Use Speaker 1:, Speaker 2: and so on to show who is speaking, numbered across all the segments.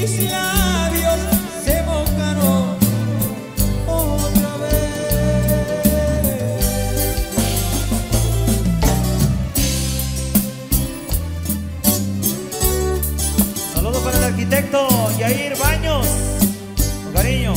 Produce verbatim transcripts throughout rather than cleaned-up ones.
Speaker 1: mis labios se mojaron otra vez.
Speaker 2: Saludos para el arquitecto Yair Baños, con cariño.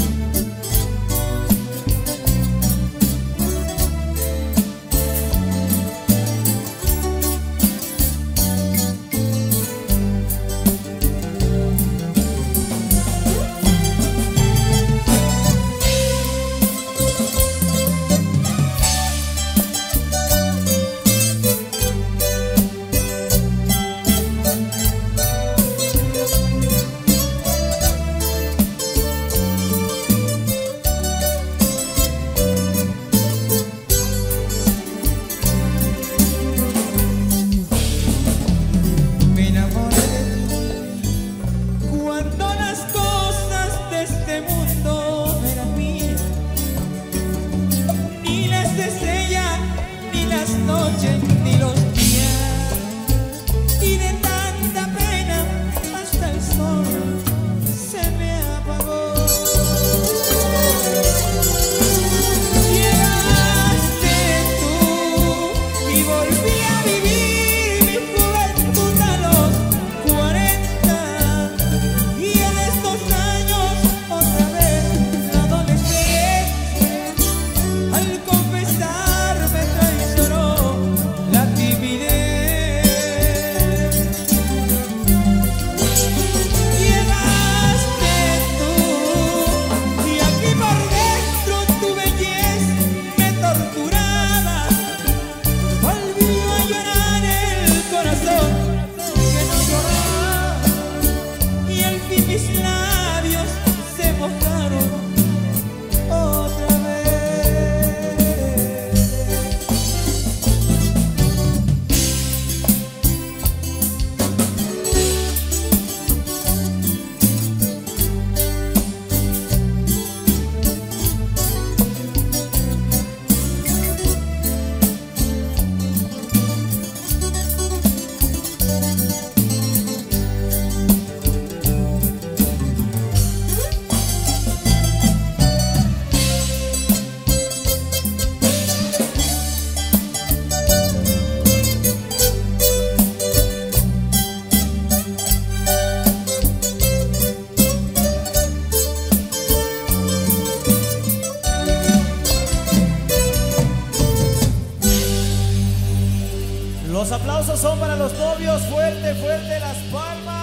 Speaker 1: Noches ni los días, y de tanta pena hasta el sol se me apagó. Llegaste tú y volví a vivir mi juventud a los cuarenta, y en estos años otra vez la adolescencia al confesar me traicionó. Mis labios se mojaron otra vez.
Speaker 2: Los aplausos son para los novios. Fuerte, fuerte las palmas.